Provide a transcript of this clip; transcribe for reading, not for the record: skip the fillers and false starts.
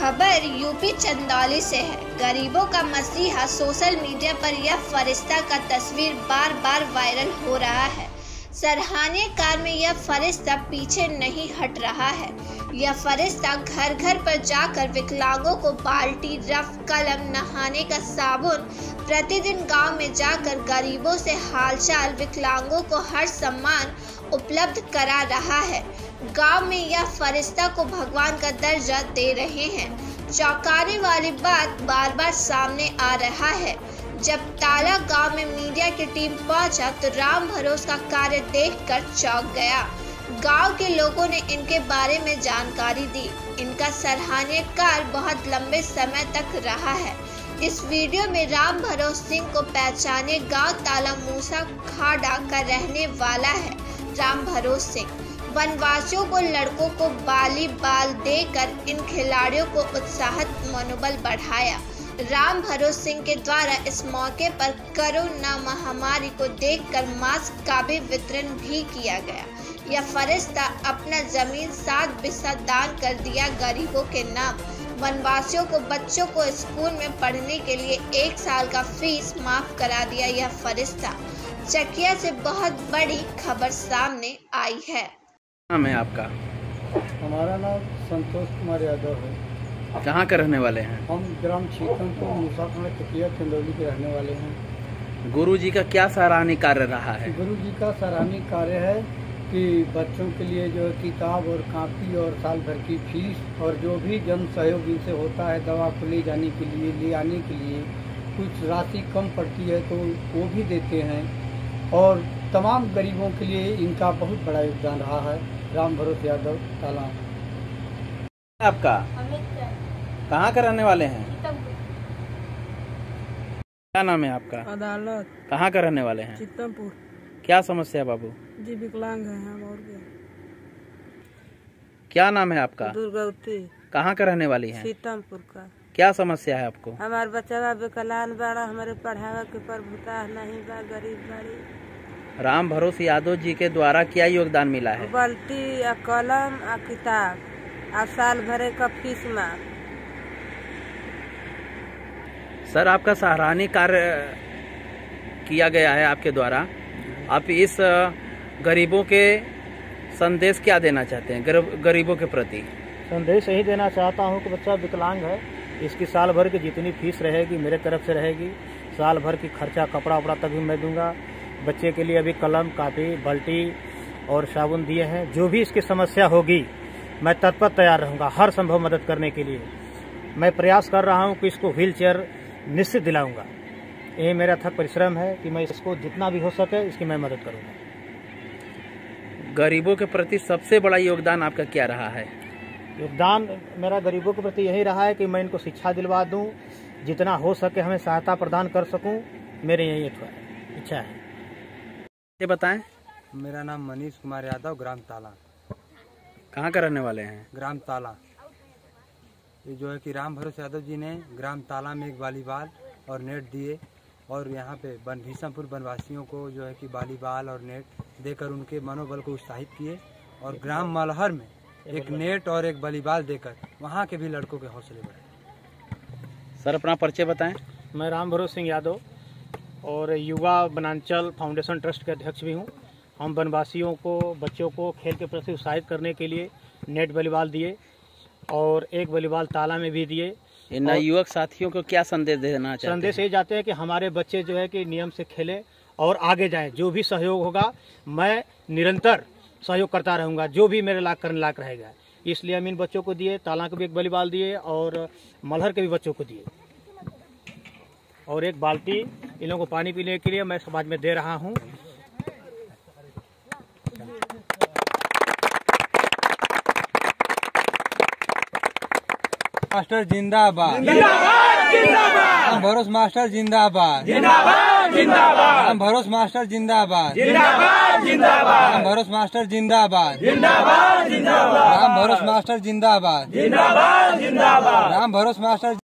खबर यूपी चंदौली से है। गरीबों का मसीहा सोशल मीडिया पर यह फरिश्ता का तस्वीर बार बार वायरल हो रहा है। सराहनीय कार्य में यह फरिश्ता पीछे नहीं हट रहा है। यह फरिश्ता घर घर पर जाकर विकलांगों को बाल्टी, रफ, कलम, नहाने का साबुन, प्रतिदिन गांव में जाकर गरीबों से हालचाल, विकलांगों को हर सम्मान उपलब्ध करा रहा है। गांव में यह फरिश्ता को भगवान का दर्जा दे रहे हैं। चौंकाने वाली बात बार बार सामने आ रहा है। जब ताला गांव में मीडिया की टीम पहुंचा तो राम भरोस का कार्य देखकर चौंक गया। गांव के लोगों ने इनके बारे में जानकारी दी। इनका सराहनीय कार्य बहुत लंबे समय तक रहा है। इस वीडियो में राम भरोस सिंह को पहचाने गांव ताला मूसा खाड़ा का रहने वाला है। राम भरोस सिंह वनवासियों को लड़कों को बाल देकर इन खिलाड़ियों को उत्साहित मनोबल बढ़ाया। राम भरोस सिंह के द्वारा इस मौके पर कोरोना महामारी को देखकर मास्क का भी वितरण भी किया गया। यह फरिश्ता अपना जमीन 7 बिस्सा दान कर दिया गरीबों के नाम। वनवासियों को बच्चों को स्कूल में पढ़ने के लिए 1 साल का फीस माफ करा दिया। यह फरिश्ता चकिया से बहुत बड़ी खबर सामने आई है। नाम है आपका? हमारा नाम संतोष कुमार यादव है। कहाँ के रहने वाले हैं? हम ग्राम छीतमपुर मूसा खाड़ा चकिया चंदौली के रहने वाले हैं। गुरु जी का क्या सराहनीय कार्य रहा है? गुरु जी का सराहनीय कार्य है कि बच्चों के लिए जो किताब और कापी और साल भर की फीस और जो भी जन सहयोग इनसे होता है, दवा को ले जाने के लिए, ले आने के लिए कुछ राशि कम पड़ती है तो वो भी देते हैं। और तमाम गरीबों के लिए इनका बहुत बड़ा योगदान रहा है। राम भरोस यादव ताला। आपका कहाँ के रहने वाले हैं? क्या नाम है आपका? अदालत। कहाँ के रहने वाले हैं? चित्तमपुर। क्या समस्या है बाबू? जी विकलांग है हम। और क्या नाम है आपका? दुर्गावती। कहाँ के रहने वाली हैं? चित्तमपुर का। क्या समस्या है आपको? हमारे बच्चा विकलांग बड़ा, हमारे पढ़ावा के प्रभुता नहीं बा, गरीब बड़ी। राम भरोस यादव जी के द्वारा क्या योगदान मिला है? बाल्टी, कलम, किताब, और साल भरे का फीस माफ। सर, आपका सराहनीय कार्य किया गया है आपके द्वारा। आप इस गरीबों के संदेश क्या देना चाहते हैं? गरीबों के प्रति संदेश यही देना चाहता हूँ कि बच्चा विकलांग है, इसकी साल भर की जितनी फीस रहेगी मेरे तरफ से रहेगी। साल भर की खर्चा, कपड़ा वपड़ा तक भी मैं दूंगा। बच्चे के लिए अभी कलम, कापी, बाल्टी और साबुन दिए हैं। जो भी इसकी समस्या होगी मैं तत्पर तैयार रहूंगा हर संभव मदद करने के लिए। मैं प्रयास कर रहा हूं कि इसको व्हील चेयर निश्चित दिलाऊंगा। यही मेरा अथक परिश्रम है कि मैं इसको जितना भी हो सके इसकी मैं मदद करूंगा। गरीबों के प्रति सबसे बड़ा योगदान आपका क्या रहा है? योगदान मेरा गरीबों के प्रति यही रहा है कि मैं इनको शिक्षा दिलवा दूं, जितना हो सके हमें सहायता प्रदान कर सकूं। मेरी यही इच्छा है। ये बताएं। मेरा नाम मनीष कुमार यादव, ग्राम ताला। कहाँ का रहने वाले हैं? ग्राम ताला। ये जो है कि राम भरोस यादव जी ने ग्राम ताला में एक वॉलीबॉल और नेट दिए और यहाँ पे भीषमपुर वनवासियों को जो है कि वॉलीबॉल और नेट देकर उनके मनोबल को उत्साहित किए। और ग्राम मलहर में एक नेट और एक वॉलीबॉल देकर वहाँ के भी लड़कों के हौसले बढ़े। सर, अपना परिचय बताएं। मैं राम भरोस सिंह यादव और युवा वनांचल फाउंडेशन ट्रस्ट के अध्यक्ष भी हूं। हम वनवासियों को, बच्चों को खेल के प्रति उत्साहित करने के लिए नेट वॉलीबॉल दिए और एक वॉलीबॉल ताला में भी दिए। इन युवक साथियों को क्या संदेश देना चाहते हैं? संदेश ये जाते हैं कि हमारे बच्चे जो है कि नियम से खेलें और आगे जाएं। जो भी सहयोग होगा मैं निरंतर सहयोग करता रहूंगा, जो भी मेरे लायक करने लायक रहेगा। इसलिए हम इन बच्चों को दिए, ताला को भी एक वॉलीबॉल दिए और मलहर के भी बच्चों को दिए और एक बाल्टी इन लोगों को पानी पीने के लिए मैं समाज में दे रहा हूं। मास्टर जिंदाबाद, राम भरोस मास्टर जिंदाबाद, राम भरोस मास्टर जिंदाबाद, राम भरोस मास्टर जिंदाबाद, राम भरोस मास्टर जिंदाबाद, राम भरोस मास्टर